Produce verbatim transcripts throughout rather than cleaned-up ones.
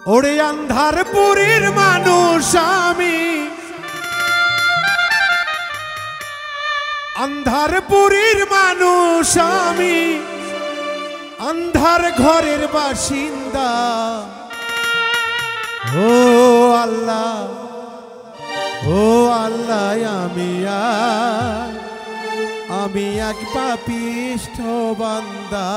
ওরে আন্ধারপুরীর মানুষ আমি, আন্ধারপুরীর মানুষ আমি, আন্ধার ঘরের বাসিন্দা। ও আল্লাহ, ও আল্লাহ, আমি আর আমি এক পাপিষ্ঠ বান্দা।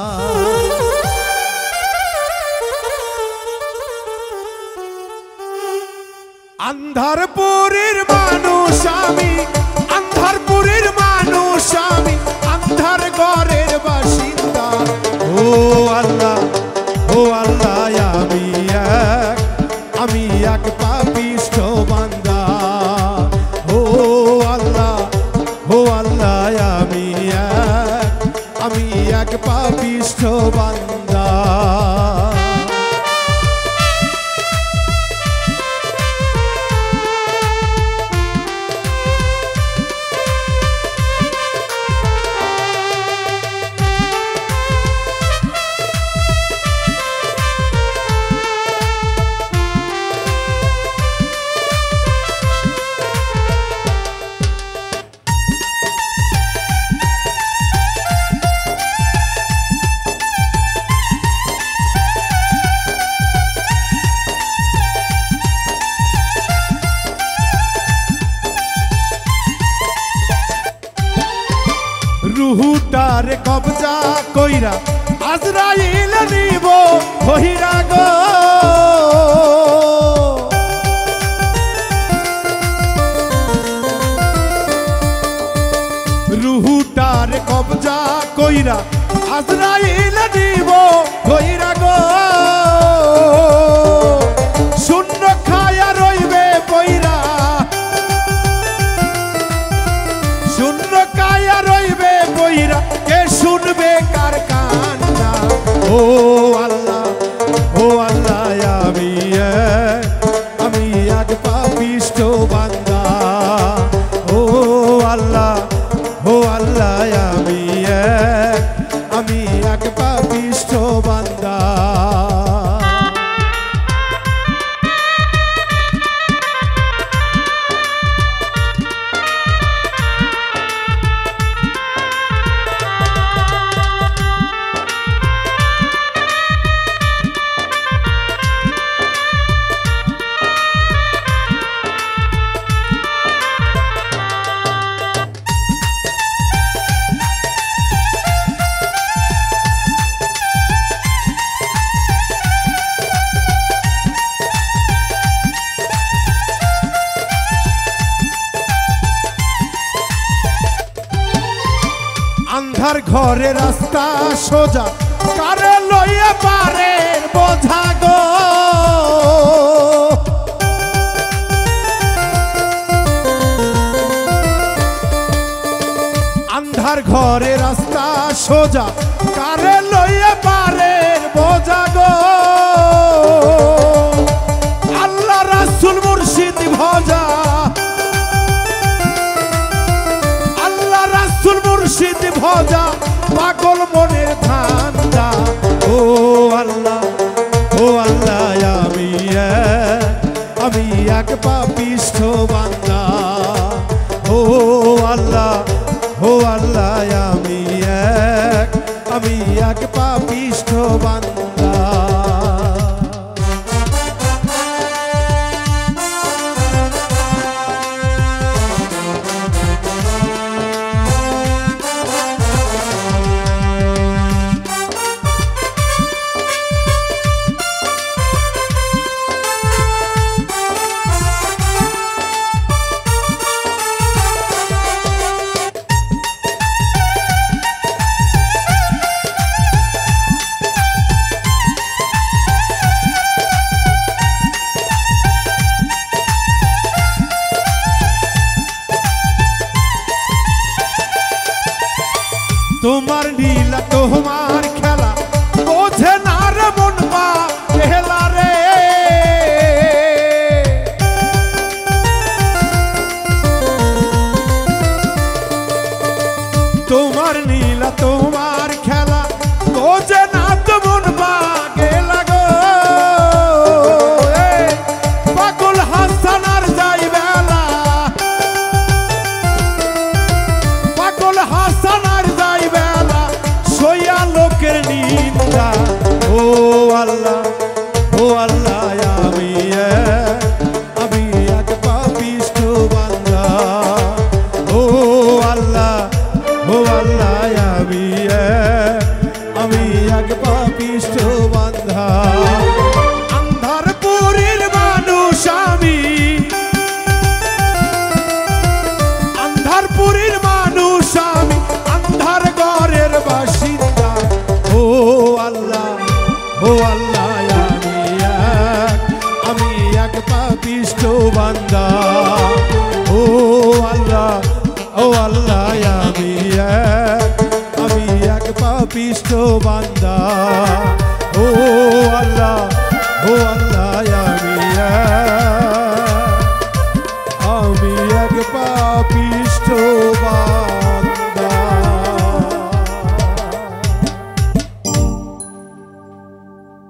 আন্ধারপুরীর মানুষ আমি, আন্ধারপুরীর মানুষ আমি, আন্ধার ঘরের বাসিন্দা। ও আল্লাহ, ও আল্লাহ, আমি এক আমি এক পাপিষ্ঠ বান্দা। ও আল্লাহ, ও আল্লাহ, আমি এক আমি এক পাপিষ্ঠ বান্দা। রুহুটার কবজা কইরা আজরাইল নিব কইরা গো। রুহুটার কবজা কইরা আজরাইল নিব কইরা গো। শূন্য খায়া রইবে পইরা, শূন্য কায়া রইবে বইরা, কে শুনবে কার কান্না। ও আল্লাহ, ও আল্লাহ, আমি আমি এক পাপিষ্ঠ বান্দা। ও আল্লাহ, ও আল্লাহ, আমি আমি এক পাপিষ্ঠ বান্দা। আন্ধার ঘরে রাস্তা সোজা, কারে লইয়া পারে বোঝা গো। আন্ধার ঘরে রাস্তা সোজা, কারে লইয়া পারে বোঝা গো। আল্লাহ রাসূল মুর্শিদ ভজা, মুর্শিদ ভজা, পাগল মনের ধান্দা। ও আল্লাহ, ও আল্লাহ, আমি আমি এক পাপিষ্ঠ বান্দা। ও আল্লাহ, ও আল্লাহ, আমি এক আমি এক পাপিষ্ঠ বান্দা। বান্ধা আন্ধারপুরীর মানুষ আমি আন্ধারপুরীর মানুষ আমি আন্ধার ঘরের বাসিন্দা ও আল্লাহ ও আল্লাহ আমি এক আমি এক পাপিষ্ঠ বান্দা ও আল্লাহ ও আল্লাহ আমি এক আমি এক পাপিষ্ঠ বান্দা ও আল্লাহ ও আল্লাহ আমি এক আমি এক পাপী